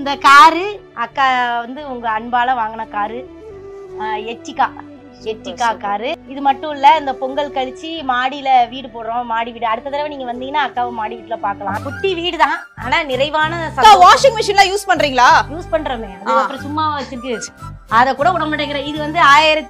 இந்த காரு அக்கா வந்து உங்க அன்பால வாங்கின காரு எட்டிகா காரு. இது மட்டும் இல்ல, இந்த பொங்கல் கழிச்சு மாடியில வீடு போடுறோம். மாடி வீடு அடுத்த தடவை நீங்க வந்தீங்கன்னா அக்காவை மாடி வீட்டுல பாக்கலாம். குட்டி வீடு தான், ஆனா நிறைவான. வாஷிங் மிஷின்ல யூஸ் பண்றீங்களா? யூஸ் பண்றோமே, அது அப்புறம் சும்மா வச்சிருக்கு, அத கூட விட மாட்டேங்கிற. இது வந்து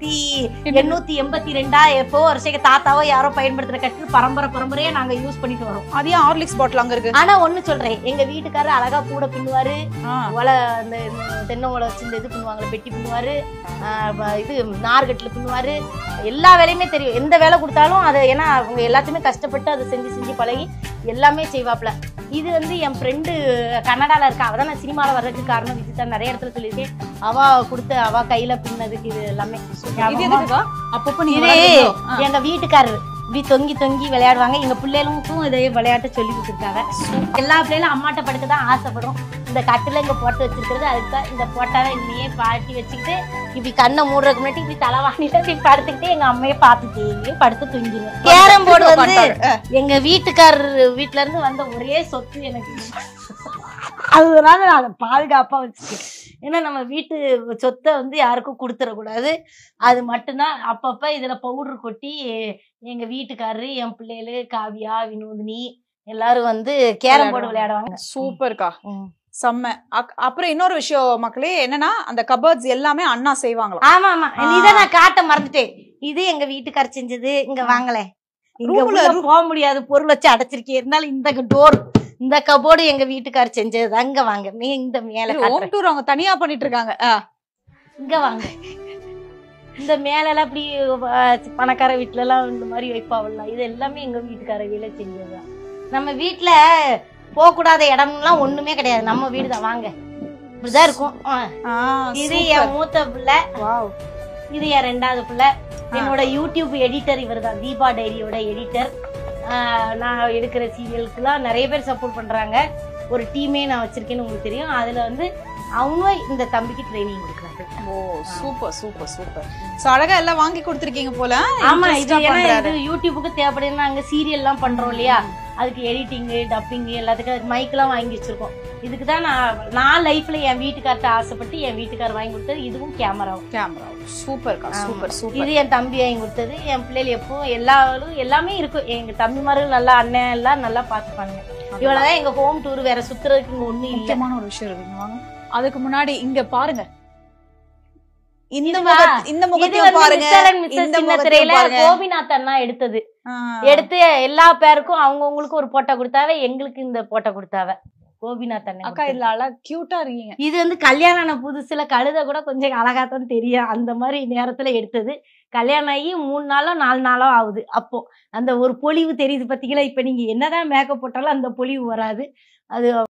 1882 எப்போ வருஷம் தாத்தாவோ யாரோ பயன்படுத்துற கட்டு பரம்பரையா நாங்க யூஸ் பண்ணிட்டு வரோம். அதே ஹார்லிக்ஸ் பாட்டில் அங்க இருக்கு. ஆனா ஒண்ணு சொல்றேன், எங்க வீட்டுக்காரர் அழகா கூட பின்னுவாரு. அந்த தென்னை ஓலை வச்சு இந்த இது பண்ணுவாங்க, பெட்டி பின்னுவாரு, இது நார்கட்டில் பின்னுவாரு. எல்லா வேலையுமே தெரியும். எந்த வேலை கொடுத்தாலும் அதை, ஏன்னா அவங்க எல்லாத்தையுமே கஷ்டப்பட்டு அதை செஞ்சு பழகி எல்லாமே செய்வாப்ல. இது வந்து என் ஃப்ரெண்டு கனடால இருக்கா, அவதான் நான் சினிமாவில் வர்றதுக்கு காரணம். விஜிதா நிறைய இடத்துல சொல்லியிருக்கேன். அவ கொடுத்த அவ கையில பின்னதுக்கு இது எல்லாமே. அப்பப்போ எங்க வீட்டுக்காரரு இப்படி தொங்கி விளையாடுவாங்க. எங்க பிள்ளைகளுக்கும் இதே விளையாட்ட சொல்லி கொடுத்துருக்காங்க. எல்லா பிள்ளைகளும் அம்மாட்ட படுக்கதான் ஆசைப்படும். இந்த கட்டுல இங்க போட்டு வச்சிருக்கிறது அதுதான். இந்த போட்டாவை இன்னையே பாட்டி வச்சுக்கிட்டு இப்படி கண்ணை மூடுறதுக்கு முன்னாடி இப்படி தலைவாணில இப்படி படுத்துக்கிட்டு எங்க அம்மையை பார்த்துட்டே படுத்து தூங்கிடுவேன். கேரம் போர்டு வந்து எங்க வீட்டுக்காரர் வீட்டுல இருந்து வந்த ஒரே சொத்து எனக்கு. அதனால நான் அதை பாதுகாப்பா வச்சுக்கேன். ஏன்னா நம்ம வீட்டு சொத்தை வந்து யாருக்கும் கொடுத்துடக்கூடாது. அது மட்டும்தான். அப்பப்ப இதுல பவுடர் கொட்டி எங்க வீட்டுக்காரரு, என் பிள்ளைகளு, காவியா, வினோதினி எல்லாரும் வந்து கேரம் போர்டு விளையாடுவாங்க. சூப்பர்க்கா, செம்ம. அப்புறம் இன்னொரு விஷயம் மக்களே என்னன்னா, அந்த கபர்ட்ஸ் எல்லாமே அண்ணா செய்வாங்களா? ஆமா ஆமா, இதை நான் காட்ட மறந்துட்டேன். இது எங்க வீட்டுக்காரர் செஞ்சது. இங்க வாங்கல, இங்க போக முடியாது, பொருள் வச்சு அடைச்சிருக்கேன். இருந்தாலும் இந்த டோர், இந்த கபோர்டு எங்க வீட்டுக்காரர் செஞ்சது. அங்க வாங்க, இந்த மேல அவங்க தனியா பண்ணிட்டு இருக்காங்க. இங்க வாங்க, இந்த மேல எல்லாம் இப்படி பணக்கார வீட்டுல எல்லாம் இந்த மாதிரி வைப்பாவலாம். இது எல்லாமே எங்க வீட்டுக்கார வீல செஞ்சதுதான். நம்ம வீட்டுல போக கூடாத இடம்லாம் ஒண்ணுமே கிடையாது. நம்ம வீடுதான். வாங்க, இப்படிதான் இருக்கும். இது என் மூத்த பிள்ளை, இது என் ரெண்டாவது பிள்ளை. என்னோட யூடியூப் எடிட்டர் இவர் தான், தீபா டைரியோட எடிட்டர். நான் எடுக்கிற சீரியலுக்குலாம் நிறைய பேர் சப்போர்ட் பண்றாங்க. ஒரு டீமே நான் வச்சிருக்கேன்னு உங்களுக்கு தெரியும். அதுல வந்து அவங்க இந்த தம்பிக்கு ட்ரைனிங் கொடுக்குறாங்க. Oh super super super. So அழகா எல்லாம் வாங்கி கொடுத்துருக்கீங்க போல. ஆமா, இது யூடியூபுக்கு தேவைப்படுதுன்னா அங்க சீரியல் எல்லாம் பண்றோம் இல்லையா, அதுக்கு எடிட்டிங்கு, டப்பிங்கு எல்லாத்துக்கும் அதுக்கு மைக்கெல்லாம் வாங்கி வச்சிருக்கோம். இதுக்கு தான் நான் லைஃப்ல என் வீட்டுக்கார்ட்ட ஆசைப்பட்டு என் வீட்டுக்காரர் வாங்கி கொடுத்தது. இதுவும் கேமரா. சூப்பர்க்கா, சூப்பர் சூப்பர். இது என் தம்பி வாங்கி கொடுத்தது. என் பிள்ளைகள் எப்பவும் எல்லாமே இருக்கும். எங்க தம்பிமார்கள் நல்லா, அண்ணன் எல்லாம் நல்லா பாத்துப்பாங்க. இவ்வளவுதான் எங்க ஹோம் டூர். வேற சுத்துறதுக்கு இங்க ஒண்ணு முக்கியமான ஒரு விஷயம் இருக்குங்க. அதுக்கு முன்னாடி இங்க பாருங்க, இந்த முகத்தையும் பாருங்க. கோபிநாத் அண்ணா எடுத்து எல்லா பேருக்கும் அவங்கவுங்களுக்கு ஒரு போட்டோ கொடுத்தாவே, எங்களுக்கு இந்த போட்டோ கொடுத்தாவ கோபிநாத் அண்ணன். அக்கா இதுல அழகா கியூட்டா இருக்கீங்க. இது வந்து கல்யாணம் ஆன புதுசுல கழுத கூட கொஞ்சம் அழகாத்தான் தெரியும். அந்த மாதிரி நேரத்துல எடுத்தது. கல்யாணம் ஆகி 3 நாளோ 4 நாளோ ஆகுது. அப்போ அந்த ஒரு பொலிவு தெரியுது பாத்தீங்களா. இப்ப நீங்க என்னதான் மேக்கப் போட்டாலும் அந்த பொலிவு வராது. அது